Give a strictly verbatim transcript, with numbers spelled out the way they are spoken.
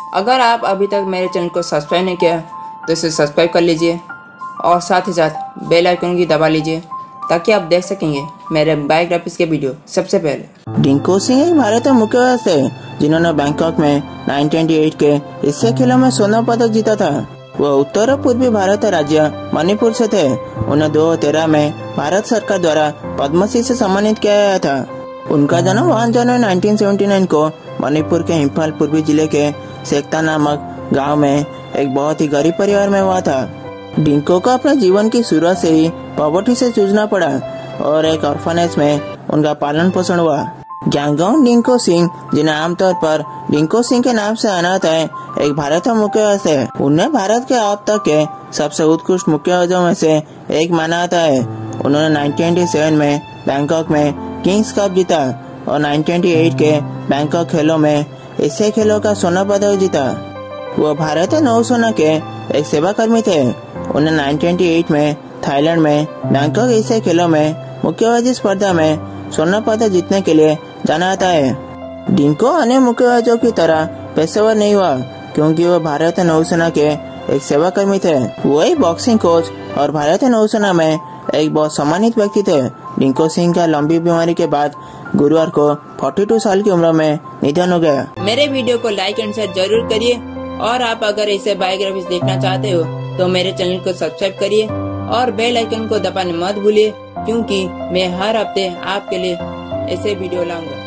अगर आप अभी तक मेरे चैनल को सब्सक्राइब नहीं किया तो इसे सब्सक्राइब कर लीजिए और साथ ही साथ बेल आइकन की दबा लीजिए ताकि आप देख सकेंगे मेरे बायोग्राफीज के वीडियो सबसे पहले। डिंको सिंह एक भारतीय मुक्केबाज थे जिन्होंने बैंकॉक में उन्नीस सौ अट्ठाईस के एशियाई खेलों में स्वर्ण पदक जीता था। वह उत्तर और पूर्वी भारत राज्य मणिपुर से थे। उन्हें दो हजार तेरह में भारत सरकार द्वारा पद्मश्री से सम्मानित किया गया था। उनका जन्म एक जनवरी उन्नीस सौ उन्यासी को मणिपुर के इम्फाल पूर्वी जिले के सेक्ता नामक गांव में एक बहुत ही गरीब परिवार में हुआ था। डिंको को अपने जीवन की शुरुआत से ही पॉवर्टी से जूझना पड़ा और एक ऑर्फनेज में उनका पालन पोषण हुआ। ग्यांगोन डिंको सिंह, जिन्हें आमतौर पर डिंको सिंह के नाम से अनाथ है, एक भारतीय मुक्केबाज है। उन्हें भारत के अब तक के सबसे उत्कृष्ट मुक्केबाजों में से एक माना जाता है। उन्होंने उन्नीस सौ सत्तासी में बैंकॉक में किंग्स कप जीता और उन्नीस सौ अट्ठासी के बैंकॉक खेलों में एशियाई खेलों का स्वर्ण पदक जीता। वो भारतीय नौसेना के एक सेवा कर्मी थे। उन्हें उन्नीस सौ अट्ठासी में थाईलैंड में बैंकॉक एशियाई खेलों में मुक्केबाजी स्पर्धा में स्वर्ण पदक जीतने के लिए जाना जाता है। डिंको अन्य मुक्केबाजों की तरह पेशेवर नहीं हुआ क्योंकि वो भारतीय नौसेना के एक सेवा कर्मी थे। वो एक बॉक्सिंग कोच और भारतीय नौसेना में एक बहुत सम्मानित व्यक्ति थे। डिंको सिंह का लंबी बीमारी के बाद गुरुवार को बयालीस साल की उम्र में निधन हो गया। मेरे वीडियो को लाइक एंड शेयर जरूर करिए और आप अगर ऐसे बायोग्राफीज देखना चाहते हो तो मेरे चैनल को सब्सक्राइब करिए और बेल आइकन को दबाना मत भूलिए क्योंकि मैं हर हफ्ते आपके लिए ऐसे वीडियो लाऊंगा।